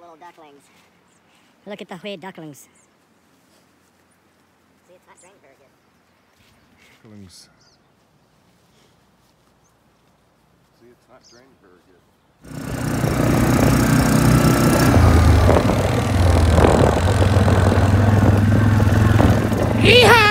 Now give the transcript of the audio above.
little ducklings. Look at the wee ducklings. See, it's not drained very good. Ducklings. See, it's not drained very good. Yeehaw!